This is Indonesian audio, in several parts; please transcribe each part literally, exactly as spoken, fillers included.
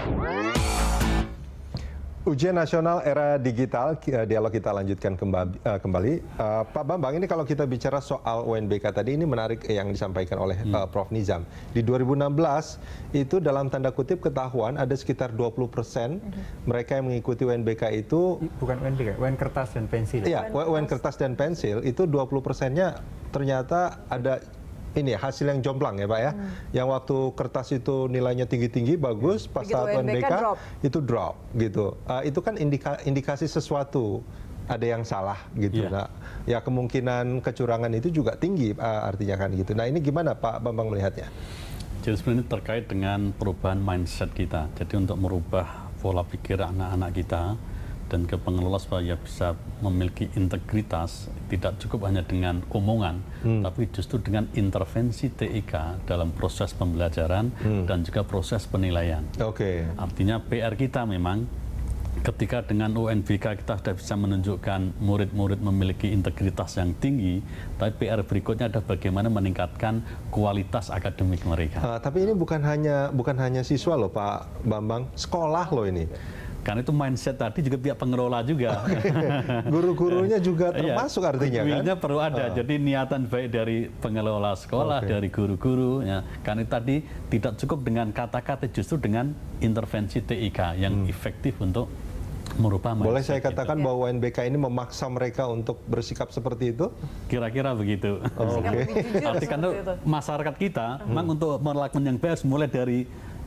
Ujian nasional era digital, dialog kita lanjutkan kembali. Uh, Pak Bambang, ini kalau kita bicara soal U N B K tadi, ini menarik yang disampaikan oleh uh, Prof Nizam. Di dua ribu enam belas, itu dalam tanda kutip ketahuan ada sekitar dua puluh persen mereka yang mengikuti U N B K itu... Bukan U N B K, U N kertas dan pensil. Iya, U N kertas dan pensil, itu dua puluh persennya ternyata ada... ini hasil yang jomplang ya Pak ya, hmm. yang waktu kertas itu nilainya tinggi-tinggi bagus, pas saat U N B K drop. itu drop gitu. Uh, itu kan indika, indikasi sesuatu ada yang salah gitu. Yeah. Nah, ya kemungkinan kecurangan itu juga tinggi uh, artinya kan gitu. Nah ini gimana Pak Bambang melihatnya? Jadi sebenarnya terkait dengan perubahan mindset kita. Jadi untuk merubah pola pikir anak-anak kita dan ke pengelola supaya bisa memiliki integritas, tidak cukup hanya dengan omongan, hmm. tapi justru dengan intervensi T I K dalam proses pembelajaran hmm. dan juga proses penilaian. Oke. Okay. Artinya P R kita memang ketika dengan U N B K kita sudah bisa menunjukkan murid-murid memiliki integritas yang tinggi, tapi P R berikutnya adalah bagaimana meningkatkan kualitas akademik mereka. Uh, tapi ini bukan hanya bukan hanya siswa loh Pak Bambang, sekolah loh ini. Karena itu mindset tadi juga pihak pengelola juga. Guru-gurunya juga termasuk ya, artinya kan? Guru-gurunya perlu ada, uh. jadi niatan baik dari pengelola sekolah, okay. dari guru-guru. Ya. Karena tadi tidak cukup dengan kata-kata, justru dengan intervensi T I K yang hmm. efektif untuk merubah mindset. Boleh saya katakan kita. bahwa U N B K ini memaksa mereka untuk bersikap seperti itu? Kira-kira begitu. Oh, Oke. Okay. Artinya masyarakat kita hmm. memang untuk melakukan yang baik mulai dari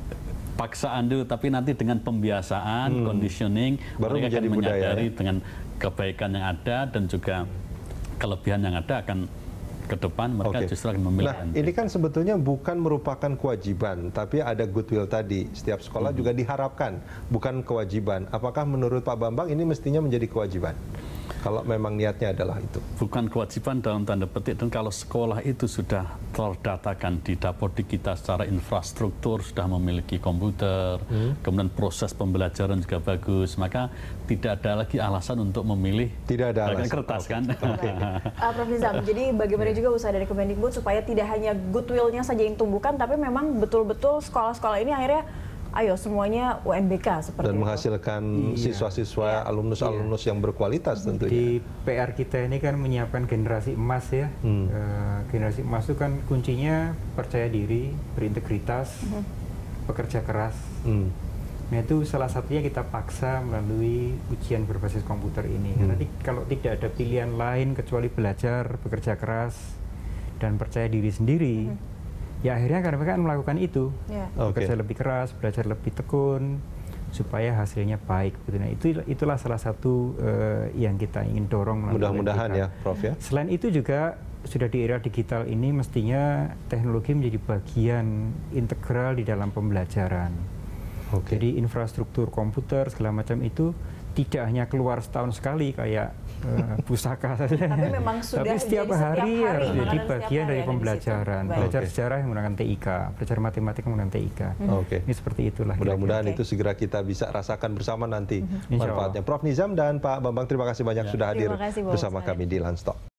paksaan dulu, tapi nanti dengan pembiasaan, hmm. conditioning, baru mereka menjadi akan budaya, menyadari ya? dengan kebaikan yang ada dan juga kelebihan yang ada akan ke depan mereka okay. justru akan memilih. Nah, ini kan sebetulnya bukan merupakan kewajiban, tapi ada goodwill tadi. Setiap sekolah hmm. juga diharapkan, bukan kewajiban. Apakah menurut Pak Bambang ini mestinya menjadi kewajiban? Kalau memang niatnya adalah itu. Bukan kewajiban dalam tanda petik, dan kalau sekolah itu sudah terdatakan di Dapodik kita secara infrastruktur, sudah memiliki komputer, hmm. kemudian proses pembelajaran juga bagus, maka tidak ada lagi alasan untuk memilih tidak ada alasan. kertas kan. Okay. uh, Prof Nizam, jadi bagaimana juga usaha dari Kemendikbud supaya tidak hanya goodwill-nya saja yang tumbuhkan, tapi memang betul-betul sekolah-sekolah ini akhirnya ayo semuanya U N B K seperti dan itu. menghasilkan siswa-siswa, iya. alumnus-alumnus iya. yang berkualitas tentunya. Di P R kita ini kan menyiapkan generasi emas ya. Hmm. Uh, generasi emas itu kan kuncinya percaya diri, berintegritas, hmm. bekerja keras. Hmm. Nah itu salah satunya kita paksa melalui ujian berbasis komputer ini. Hmm. Nanti kalau tidak ada pilihan lain kecuali belajar, bekerja keras, dan percaya diri sendiri, hmm. ya akhirnya karena mereka akan melakukan itu, yeah. bekerja okay. lebih keras, belajar lebih tekun, supaya hasilnya baik. Nah, itu itulah salah satu uh, yang kita ingin dorong. Mudah-mudahan ya, Prof ya. Selain itu juga sudah di era digital ini mestinya teknologi menjadi bagian integral di dalam pembelajaran. Okay. Jadi infrastruktur komputer segala macam itu tidak hanya keluar setahun sekali kayak uh, pusaka saja. Tapi memang sudah Tapi setiap hari harus jadi bagian dari pembelajaran. Belajar okay. sejarah yang menggunakan T I K, belajar matematika menggunakan T I K. Hmm. Okay. Ini seperti itulah. Mudah-mudahan okay. itu segera kita bisa rasakan bersama nanti hmm. manfaatnya. Prof Nizam dan Pak Bambang, terima kasih banyak ya. sudah hadir bersama kami di Landstalk.